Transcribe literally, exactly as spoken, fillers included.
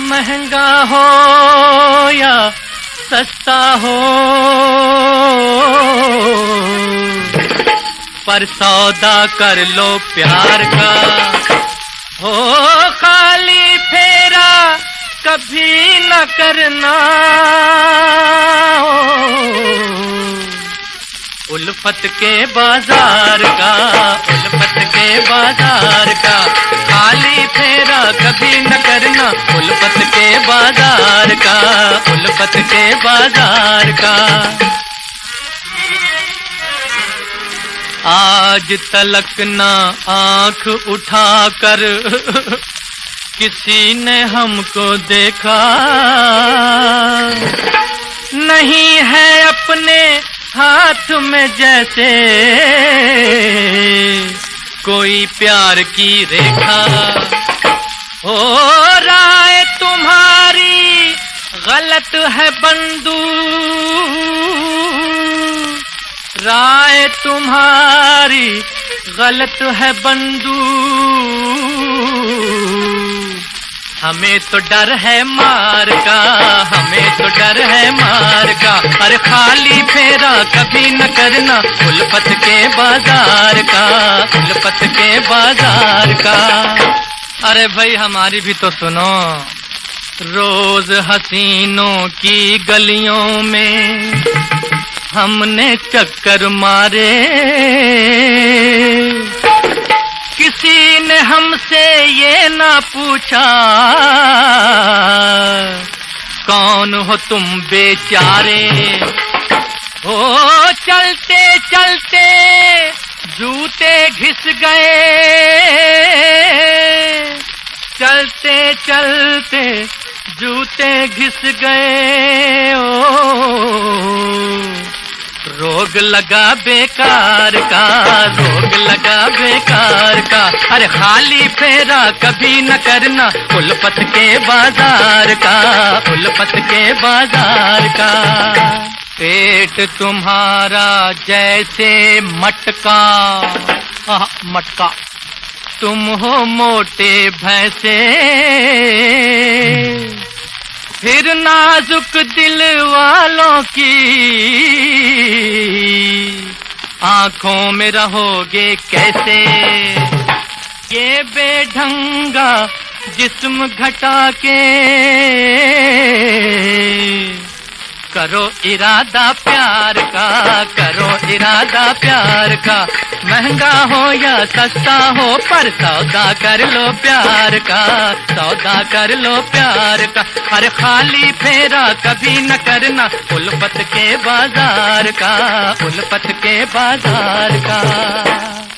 महंगा हो या सस्ता हो, पर सौदा कर लो प्यार का। हो खाली फेरा कभी न करना, उल्फत के बाजार का, उल्फत के बाजार का। खाली फेरा कभी न करना, उल्फत के बाजार का, उल्फत के बाजार का। आज तलक ना आंख उठाकर किसी ने हमको देखा, नहीं है अपने हाथ में जैसे कोई प्यार की रेखा। हो राय तुम्हारी गलत है बंधु, राय तुम्हारी गलत है बंधु, हमें तो डर है मार का, हमें तो डर है मार का। अरे खाली फेरा कभी न करना, उल्फत के बाजार का, उल्फत के बाजार का। अरे भाई हमारी भी तो सुनो। रोज हसीनों की गलियों में हमने चक्कर मारे, किसी ने हमसे ये ना पूछा कौन हो तुम बेचारे। हो चलते चलते जूते घिस गए, चलते चलते जूते घिस गए। ओ रोग लगा बेकार का, रोग लगा बेकार का। अरे खाली फेरा कभी न करना, उल्फत के बाजार का, उल्फत के बाजार का। पेट तुम्हारा जैसे मटका, आह मटका, तुम हो मोटे भैंसे, फिर नाजुक दिल वालों की आंखों में रहोगे कैसे। ये बेढंगा जिस्म घटा के करो इरादा प्यार का, करो इरादा प्यार का। महंगा हो या सस्ता हो, पर सौदा कर लो प्यार का, सौदा कर लो प्यार का। अरे खाली फेरा कभी न करना, उल्फत के बाजार का, उल्फत के बाजार का।